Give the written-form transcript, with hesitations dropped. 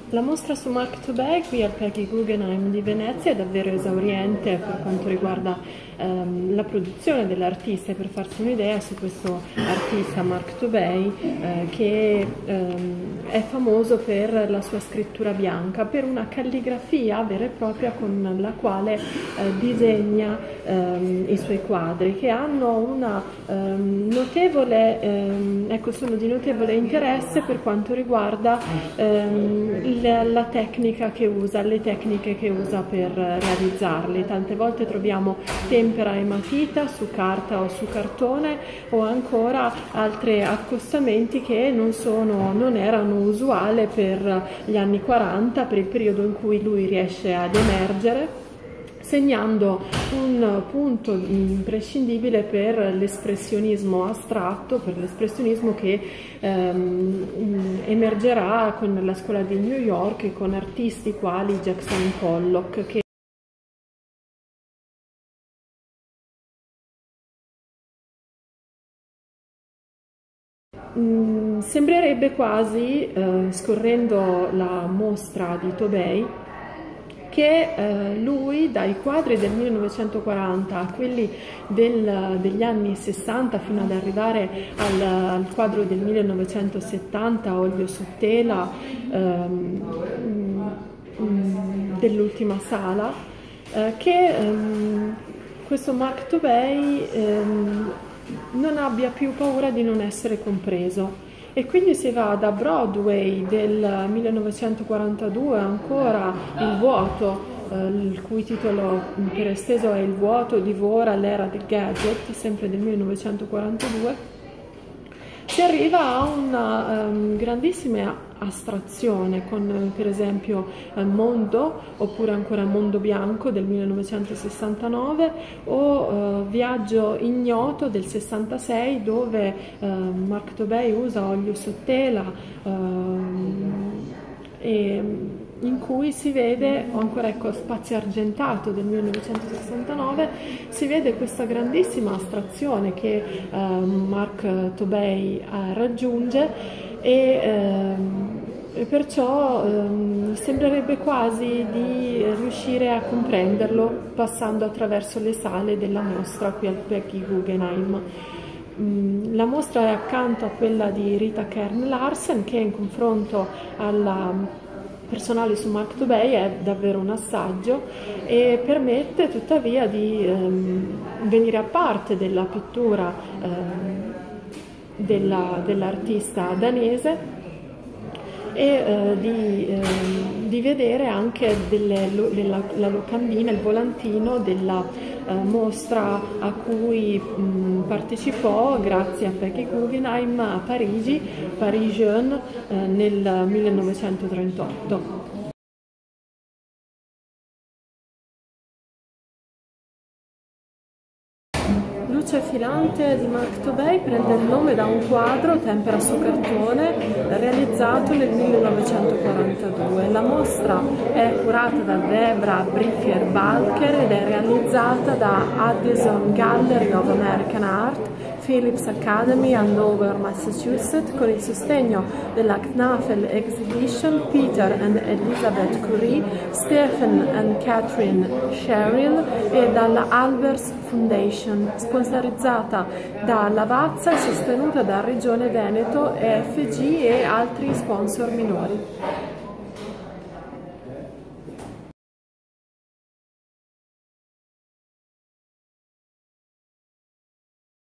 La mostra su Mark Tobey qui al Peggy Guggenheim di Venezia è davvero esauriente per quanto riguarda la produzione dell'artista, e per farsi un'idea su questo artista Mark Tobey che è famoso per la sua scrittura bianca, per una calligrafia vera e propria con la quale disegna i suoi quadri, che hanno una notevole, sono di notevole interesse per quanto riguarda la tecnica che usa, le tecniche che usa per realizzarli. Tante volte troviamo tempera e matita su carta o su cartone, o ancora altri accostamenti che non erano usuali per gli anni 40, per il periodo in cui lui riesce ad emergere, segnando un punto imprescindibile per l'espressionismo astratto, per l'espressionismo che emergerà con la scuola di New York e con artisti quali Jackson Pollock, che sembrerebbe quasi, scorrendo la mostra di Tobey, che lui dai quadri del 1940 a quelli degli anni 60 fino ad arrivare al quadro del 1970, olio su tela, dell'ultima sala, che questo Mark Tobey non abbia più paura di non essere compreso. E quindi si va da Broadway del 1942 ancora Il vuoto, il cui titolo per esteso è Il vuoto divora l'era del gadget, sempre del 1942. Si arriva a una grandissima astrazione con per esempio Mondo, oppure ancora Mondo bianco del 1969, o Viaggio ignoto del 66, dove Mark Tobey usa olio su tela e in cui si vede, o ancora Spazio argentato del 1969, si vede questa grandissima astrazione che Mark Tobey raggiunge, e perciò sembrerebbe quasi di riuscire a comprenderlo passando attraverso le sale della mostra qui al Peggy Guggenheim. La mostra è accanto a quella di Rita Kern Larsen, che in confronto alla personale su Mark Tobey è davvero un assaggio, e permette tuttavia di venire a parte della pittura dell'artista danese, e di vedere anche la locandina, il volantino della mostra a cui partecipò grazie a Peggy Guggenheim a Parigi, Paris Jeune, nel 1938. Luce filante di Mark Tobey prende il nome da un quadro, Tempera su cartone, realizzato nel 1942. La mostra è curata da Debra Briffier-Balker ed è realizzata da Addison Gallery of American Art, Phillips Academy, Andover, Massachusetts, con il sostegno della Knafel Exhibition, Peter and Elizabeth Curie, Stephen and Catherine Sherrill, e dalla Albers Foundation, sponsorizzata da Lavazza e sostenuta da Regione Veneto, EFG e altri sponsor minori.